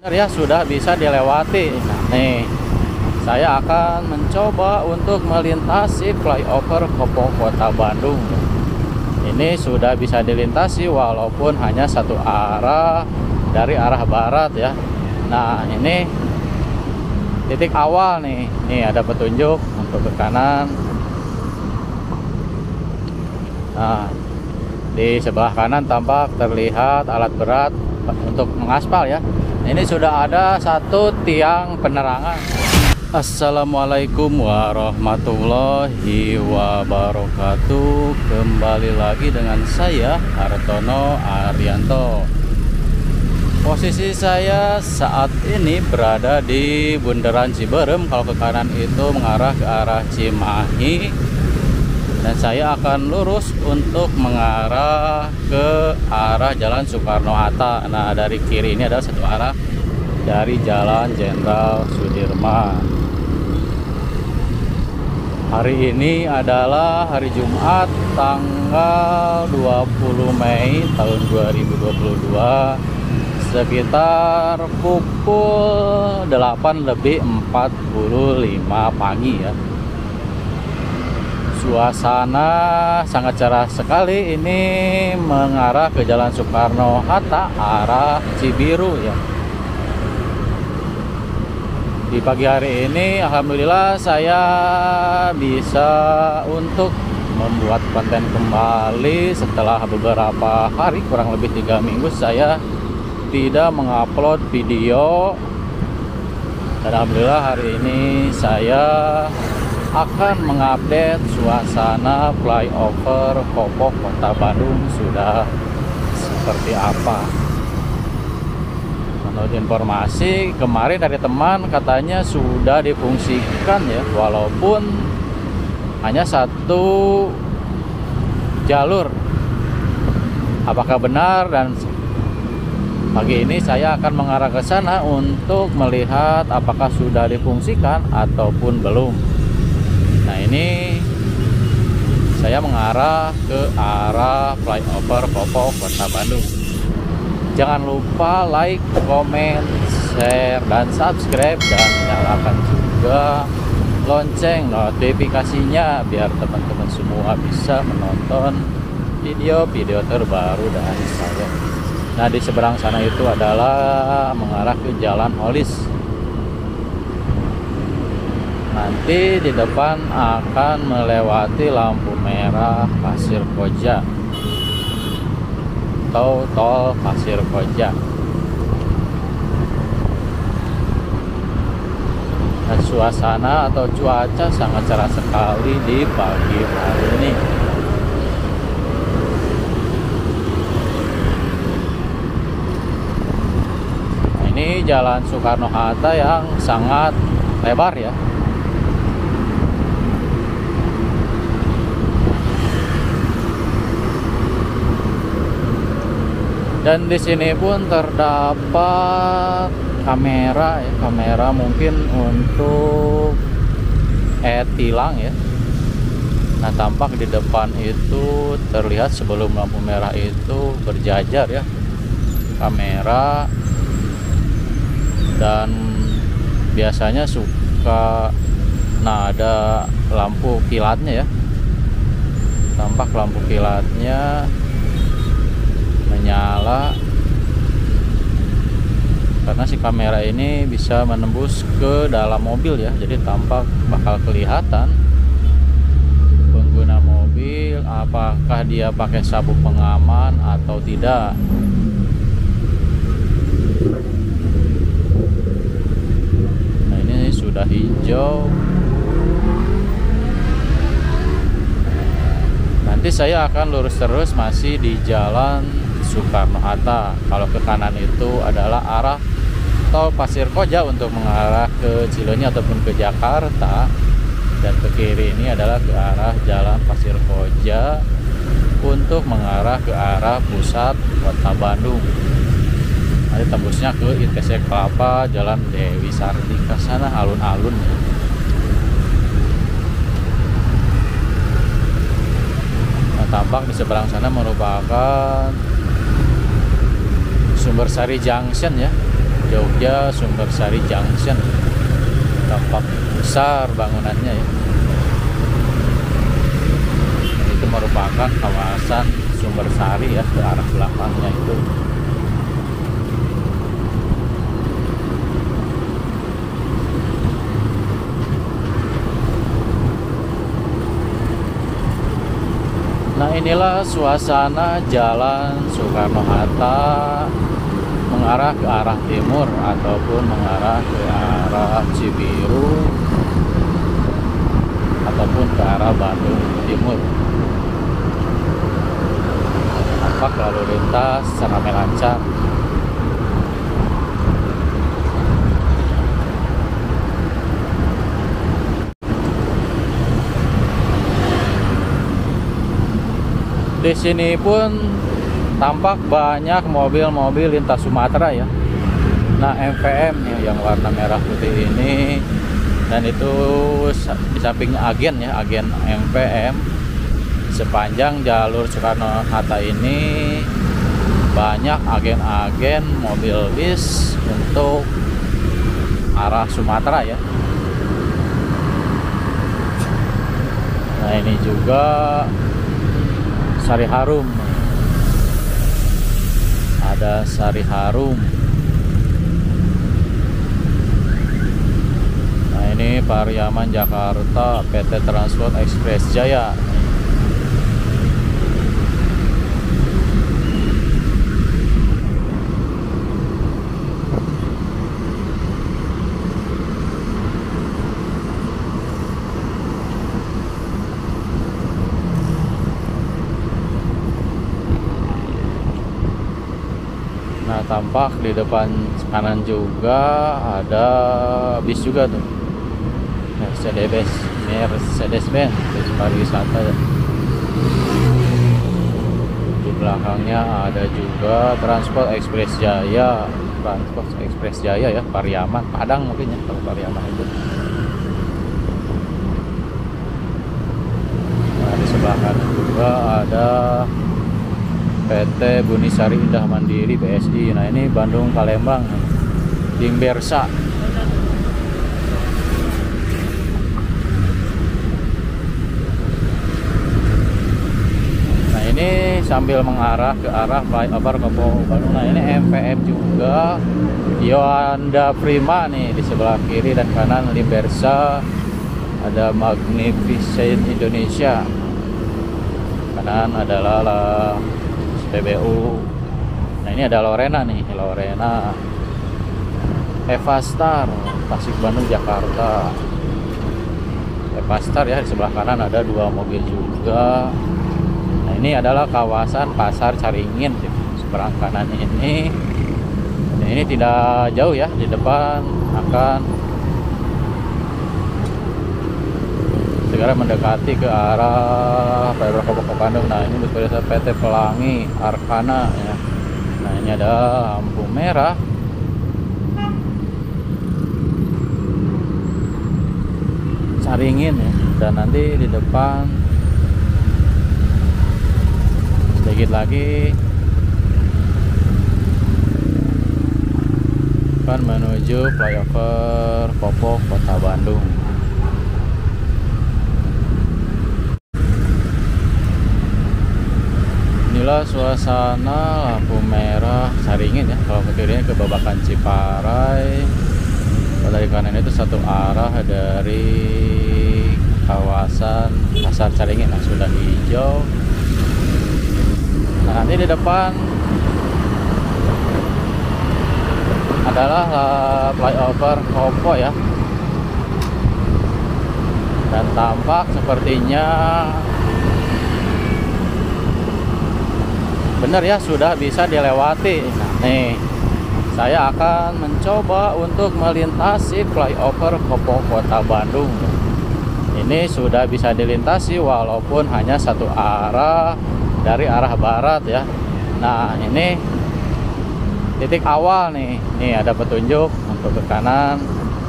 Ya sudah bisa dilewati. Nah, nih saya akan mencoba untuk melintasi flyover Kopo Kota Bandung. Ini sudah bisa dilintasi walaupun hanya satu arah dari arah barat ya. Nah, ini titik awal nih. Nih ada petunjuk untuk ke kanan. Nah, di sebelah kanan tampak terlihat alat berat untuk mengaspal ya. Ini sudah ada satu tiang penerangan. Assalamualaikum warahmatullahi wabarakatuh. Kembali lagi dengan saya Hartono Arianto. Posisi saya saat ini berada di Bundaran Ciberem. Kalau ke kanan itu mengarah ke arah Cimahi, dan saya akan lurus untuk mengarah ke arah Jalan Soekarno-Hatta. Nah, dari kiri ini adalah satu arah dari Jalan Jenderal Sudirman. Hari ini adalah hari Jumat tanggal 20 Mei tahun 2022 sekitar pukul 8:45 pagi ya. Suasana sangat cerah sekali, ini mengarah ke Jalan Soekarno-Hatta arah Cibiru ya. Di pagi hari ini alhamdulillah saya bisa untuk membuat konten kembali setelah beberapa hari, kurang lebih 3 minggu saya tidak mengupload video. Dan alhamdulillah hari ini saya akan mengupdate suasana flyover Kopo Kota Bandung sudah seperti apa. Menurut informasi kemarin dari teman, katanya sudah difungsikan ya, walaupun hanya satu jalur. Apakah benar? Dan pagi ini saya akan mengarah ke sana untuk melihat apakah sudah difungsikan ataupun belum. Nah, ini saya mengarah ke arah flyover Kopo Kota Bandung. Jangan lupa like, komen, share, dan subscribe, dan nyalakan juga lonceng notifikasinya biar teman-teman semua bisa menonton video-video terbaru dari saya. Nah, di seberang sana itu adalah mengarah ke Jalan Holis. Nanti di depan akan melewati lampu merah Pasir Koja atau tol Pasir Koja. Dan suasana atau cuaca sangat cerah sekali di pagi hari ini. Nah, ini Jalan Soekarno-Hatta yang sangat lebar ya. Dan di sini pun terdapat kamera ya, kamera mungkin untuk tilang ya. Nah, tampak di depan itu terlihat sebelum lampu merah itu berjajar ya kamera, dan biasanya suka ada lampu kilatnya ya. Tampak lampu kilatnya menyala karena si kamera ini bisa menembus ke dalam mobil ya. Jadi tampak bakal kelihatan pengguna mobil apakah dia pakai sabuk pengaman atau tidak. Nah, ini sudah hijau. Nanti saya akan lurus terus masih di Jalan Soekarno-Hatta. Kalau ke kanan itu adalah arah tol Pasir Koja untuk mengarah ke Cileunyi ataupun ke Jakarta, dan ke kiri ini adalah ke arah Jalan Pasir Koja untuk mengarah ke arah pusat Kota Bandung. Nanti tembusnya ke ITC Kelapa, Jalan Dewi Sartika sana alun-alun. Nah, tampak di seberang sana merupakan Sumbersari Junction ya. Jogja Sumbersari Junction. Tampak besar bangunannya ya. Itu merupakan kawasan Sumbersari ya, ke arah belakangnya itu. Nah, inilah suasana Jalan Soekarno-Hatta mengarah ke arah timur ataupun mengarah ke arah Cibiru ataupun ke arah Bandung Timur. Tampak lalu lintas ramai lancar. Di sini pun tampak banyak mobil-mobil lintas Sumatera ya. Nah, MVM ya, yang warna merah putih ini, dan itu di sampingnya agen ya, agen MVM. Sepanjang jalur Soekarno-Hatta ini banyak agen-agen mobil bis untuk arah Sumatera ya. Nah, ini juga Sari Harum. Ada Sari Harum. Nah, ini Pariaman Jakarta, PT Transport Express Jaya. Nah, tampak di depan kanan juga ada bis juga tuh, Mercedes-Benz bis pariwisata. Di belakangnya ada juga Transport Express Jaya, ya, Pariaman, Padang mungkin ya, kalau Pariaman itu. Nah, di sebelah kanan juga ada PT Bunisari Indah Mandiri BSI. Nah, ini Bandung Palembang, Dimbersa. Nah, ini sambil mengarah ke arah flyover Kopo Bandung. Nah, ini MVM juga, Yoanda Prima nih di sebelah kiri dan kanan Dimbersa. Ada Magnificent Indonesia. Kanan adalah PBU. Nah, ini ada Lorena nih, Lorena, Evastar, Tasik Bandung Jakarta. Evastar ya, di sebelah kanan ada dua mobil juga. Nah, ini adalah kawasan Pasar Caringin di seberang kanan ini. Nah, ini tidak jauh ya, di depan akan segera mendekati ke arah flyover Kopo Bandung. Nah, ini bus PT Pelangi Arkana ya. Nah, ini ada lampu merah. Caringin ya. Dan nanti di depan sedikit lagi akan menuju flyover Kopo Kota Bandung. Inilah suasana lampu merah Caringin ya. Kalau ke kirinya ke Babakan Ciparai. Kalau dari kanan itu satu arah dari kawasan Pasar Caringin. Nah, sudah hijau. Nah, nanti di depan adalah flyover Kopo ya. Dan tampak sepertinya benar ya, sudah bisa dilewati. Nah, nih saya akan mencoba untuk melintasi flyover Kopo Kota Bandung. Ini sudah bisa dilintasi walaupun hanya satu arah dari arah barat ya. Nah, ini titik awal nih. Nih ada petunjuk untuk ke kanan.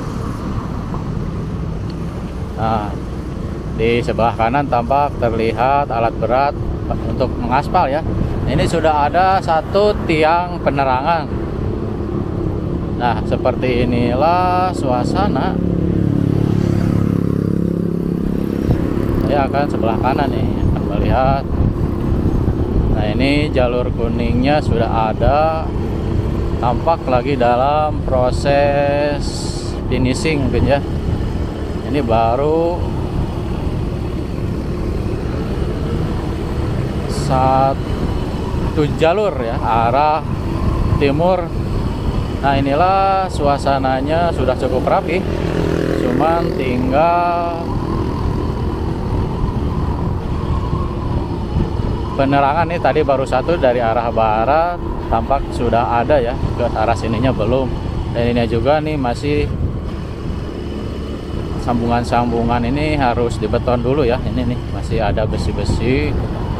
Nah, di sebelah kanan tampak terlihat alat berat untuk mengaspal ya. Ini sudah ada satu tiang penerangan. Nah, seperti inilah suasana. Saya akan sebelah kanan nih, akan melihat. Nah, ini jalur kuningnya sudah ada, tampak lagi dalam proses finishing mungkin ya. Ini baru satu jalur ya, arah timur. Nah, inilah suasananya sudah cukup rapi, cuman tinggal penerangan nih. Tadi baru satu dari arah barat, tampak sudah ada ya, ke arah sininya belum. Dan ini juga nih masih sambungan-sambungan ini harus dibeton dulu ya. Ini nih masih ada besi-besi.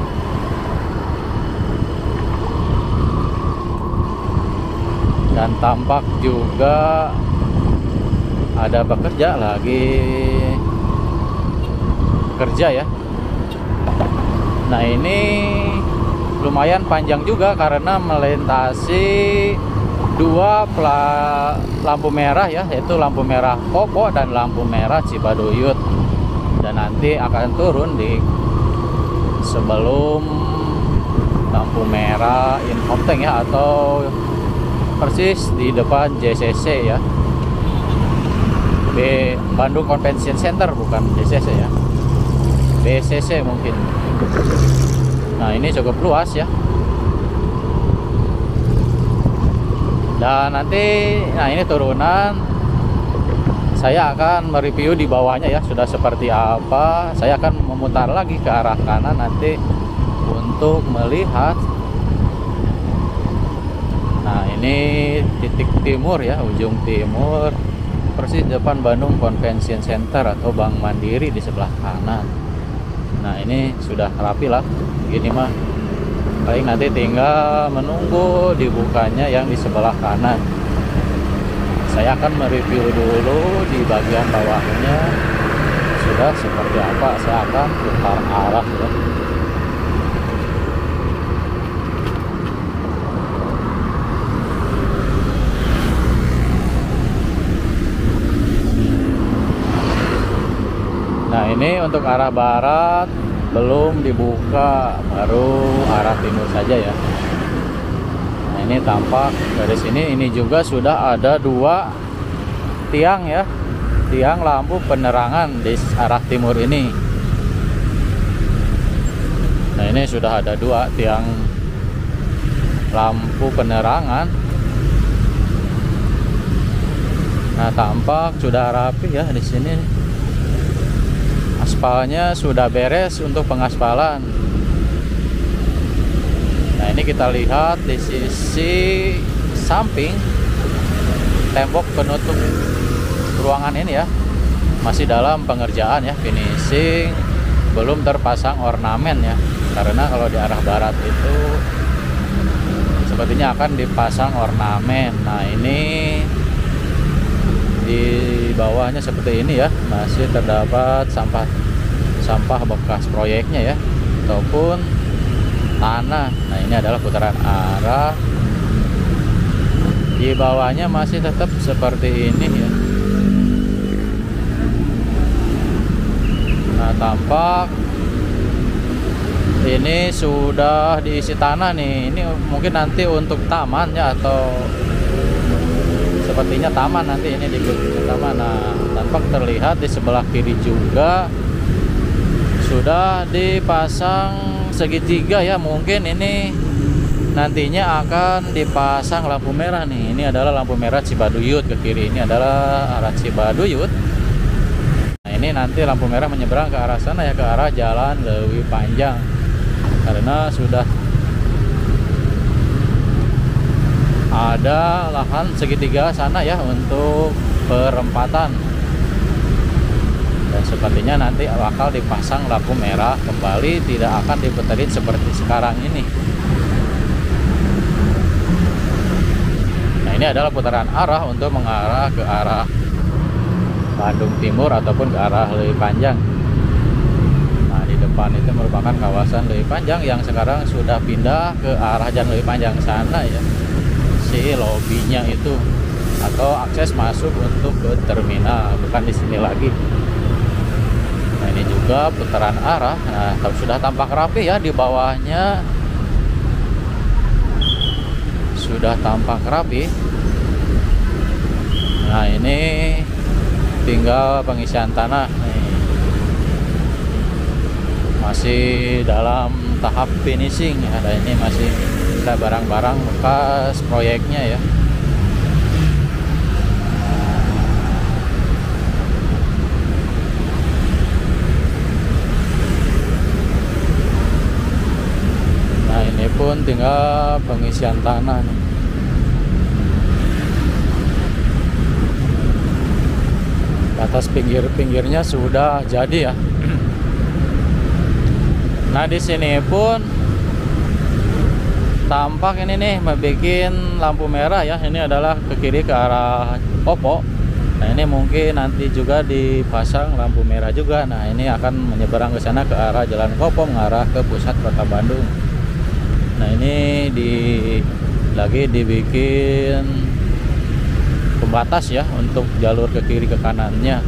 Dan tampak juga ada pekerja lagi kerja ya. Nah, ini lumayan panjang juga karena melintasi dua lampu merah ya, yaitu lampu merah Kopo dan lampu merah Cibaduyut. Dan nanti akan turun di sebelum lampu merah Inhopteng ya, atau persis di depan JCC ya, Bandung Convention Center, bukan JCC ya, BCC mungkin. Nah, ini cukup luas ya. Dan nanti, nah ini turunan, saya akan mereview di bawahnya ya, sudah seperti apa. Saya akan memutar lagi ke arah kanan nanti untuk melihat. Nah, ini titik timur ya, ujung timur, persis depan Bandung Convention Center atau Bank Mandiri di sebelah kanan. Nah, ini sudah rapi lah, gini mah. Paling nanti tinggal menunggu dibukanya yang di sebelah kanan. Saya akan mereview dulu di bagian bawahnya sudah seperti apa. Saya akan putar arah ya. Nah, ini untuk arah barat belum dibuka, baru arah timur saja ya. Nah, ini tampak dari sini. Ini juga sudah ada dua tiang ya, tiang lampu penerangan di arah timur ini. Nah, ini sudah ada dua tiang lampu penerangan. Nah, tampak sudah rapi ya di sini. Aspalnya sudah beres untuk pengaspalan. Nah, ini kita lihat di sisi samping tembok penutup ruangan ini ya, masih dalam pengerjaan ya, finishing, belum terpasang ornamen ya. Karena kalau di arah barat itu sepertinya akan dipasang ornamen. Nah, ini di bawahnya seperti ini ya, masih terdapat sampah bekas proyeknya ya, ataupun tanah. Nah, ini adalah putaran arah. Di bawahnya masih tetap seperti ini ya. Nah, tampak ini sudah diisi tanah nih. Ini mungkin nanti untuk taman ya, atau sepertinya taman nanti ini di taman. Nah, tampak terlihat di sebelah kiri juga sudah dipasang segitiga ya. Mungkin ini nantinya akan dipasang lampu merah nih. Ini adalah lampu merah Cibaduyut, ke kiri ini adalah arah Cibaduyut. Nah, ini nanti lampu merah menyeberang ke arah sana ya, ke arah Jalan Leuwi Panjang, karena sudah ada lahan segitiga sana ya untuk perempatan. Dan sepertinya nanti bakal dipasang lampu merah kembali, tidak akan diputerin seperti sekarang ini. Nah, ini adalah putaran arah untuk mengarah ke arah Bandung Timur ataupun ke arah Leuwi Panjang. Nah, di depan itu merupakan kawasan Leuwi Panjang yang sekarang sudah pindah ke arah Jalan Leuwi Panjang sana ya, si lobinya itu. atau akses masuk untuk ke terminal, bukan di sini lagi. Nah ini juga putaran arah. Nah sudah tampak rapi ya, di bawahnya sudah tampak rapi. Nah ini tinggal pengisian tanah nih. Masih dalam tahap finishing ya. Dan ini masih ada barang-barang bekas proyeknya ya. Nah ini pun tinggal pengisian tanah nih. Atas pinggir-pinggirnya sudah jadi ya. Nah di sini pun tampak ini nih membuat lampu merah ya. Ini adalah ke kiri ke arah Kopo. Nah ini mungkin nanti juga dipasang lampu merah juga. Nah ini akan menyeberang ke sana ke arah Jalan Kopo, mengarah ke pusat kota Bandung. Nah ini lagi dibikin pembatas ya untuk jalur ke kiri ke kanannya.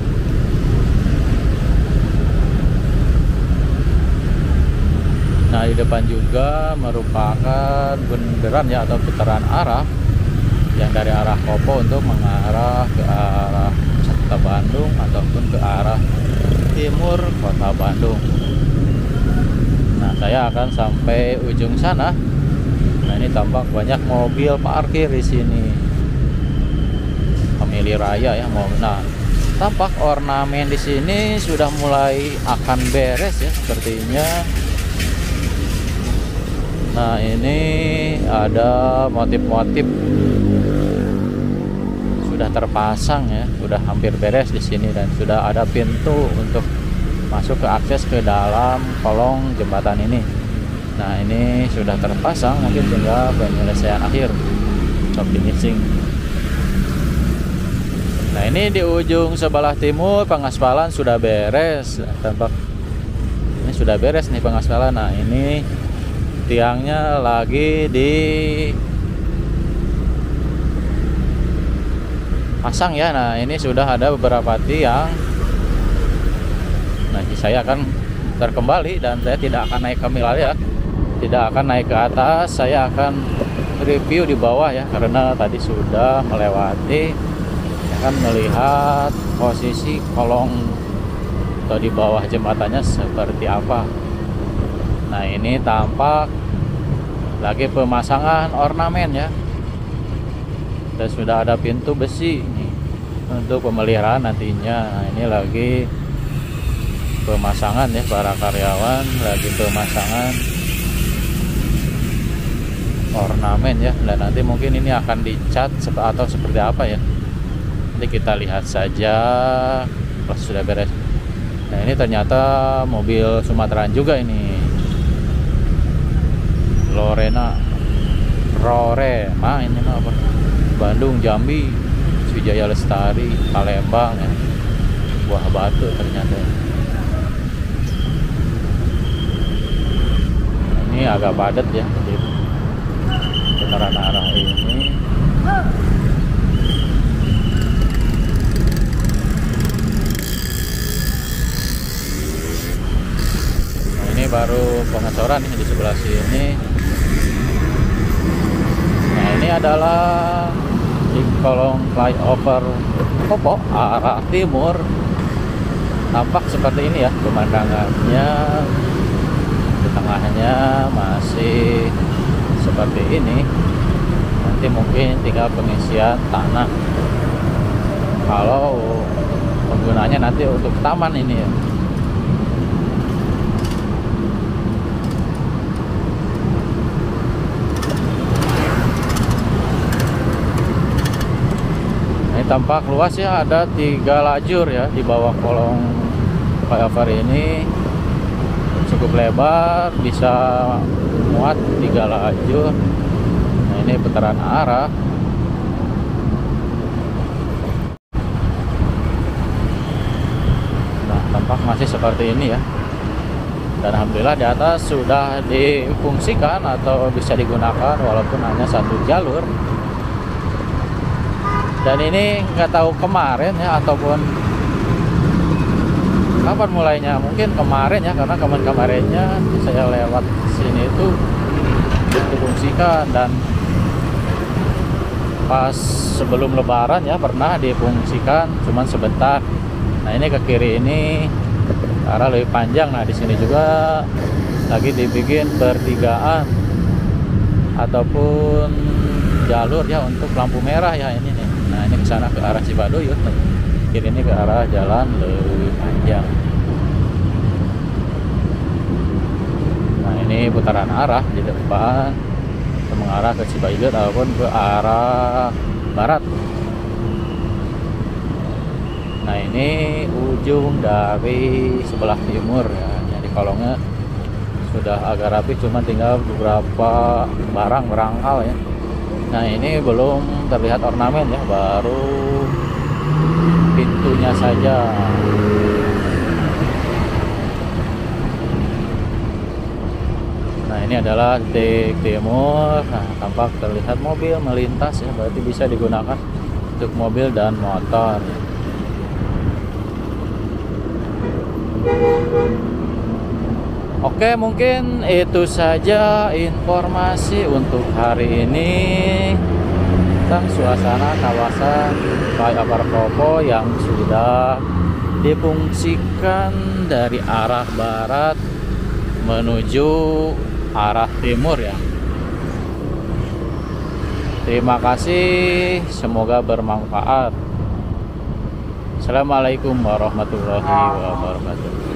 Nah di depan juga merupakan bundaran ya, atau putaran arah yang dari arah Kopo untuk mengarah ke arah pusat kota Bandung ataupun ke arah timur kota Bandung. Nah saya akan sampai ujung sana. Nah ini tampak banyak mobil parkir di sini. Family Raya ya mau. Nah tampak ornamen di sini sudah mulai akan beres ya sepertinya. Nah ini ada motif-motif sudah terpasang ya, sudah hampir beres di sini, dan sudah ada pintu untuk masuk ke akses ke dalam kolong jembatan ini. Nah ini sudah terpasang, mungkin tinggal penyelesaian akhir atau finishing. Nah ini di ujung sebelah timur pengaspalan sudah beres, tampak ini sudah beres nih pengaspalan. Nah ini tiangnya lagi dipasang ya. Nah ini sudah ada beberapa tiang. Nah saya akan terkembali dan saya tidak akan naik ke ya, tidak akan naik ke atas. Saya akan review di bawah ya, karena tadi sudah melewati, akan melihat posisi kolong atau di bawah jembatannya seperti apa. Nah ini tampak lagi pemasangan ornamen ya, dan sudah ada pintu besi nih untuk pemeliharaan nantinya. Nah ini lagi pemasangan ya, para karyawan lagi pemasangan ornamen ya, dan nanti mungkin ini akan dicat atau seperti apa ya, nanti kita lihat saja pas sudah beres. Nah ini ternyata mobil Sumateraan juga ini, Rorema ini mah apa, Bandung, Jambi, Wijaya Lestari, Palembang ya, Buah Batu ternyata. Ini agak padat ya di putaran arah ini. Nah, ini baru pengecoran nih di sebelah sini. Nah ini adalah di kolong flyover Kopo arah timur. Tampak seperti ini ya pemandangannya. Di tengahnya masih seperti ini. Nanti mungkin tinggal pengisian tanah kalau penggunanya nanti untuk taman ini ya. Ini tampak luas ya, ada 3 lajur ya di bawah kolong flyover ini. Cukup lebar, bisa muat 3 lajur. Nah ini putaran arah. Nah tampak masih seperti ini ya. Dan alhamdulillah di atas sudah difungsikan atau bisa digunakan walaupun hanya 1 jalur. Dan ini nggak tahu kemarin ya ataupun kapan mulainya, mungkin kemarin ya, karena kemarinnya saya lewat sini itu difungsikan, dan pas sebelum lebaran ya pernah difungsikan cuman sebentar. Nah ini ke kiri ini arah lebih panjang. Nah di sini juga lagi dibikin pertigaan ataupun jalur ya untuk lampu merah ya ini nih. Nah ini ke sana ke arah Cibaduyut, kiri ini ke arah jalan lebih panjang. Nah ini putaran arah di depan mengarah ke Cibaduyut ataupun ke arah barat. Nah ini ujung dari sebelah timur ya. Jadi kolongnya sudah agak rapi, cuma tinggal beberapa barang berangkal ya. Nah ini belum terlihat ornamen ya, baru pintunya saja. Nah ini adalah titik timur. Nah tampak terlihat mobil melintas ya, berarti bisa digunakan untuk mobil dan motor ya. Oke, mungkin itu saja informasi untuk hari ini tentang suasana kawasan flyover Kopo yang sudah difungsikan dari arah barat menuju arah timur ya. Terima kasih, semoga bermanfaat. Assalamualaikum warahmatullahi wabarakatuh.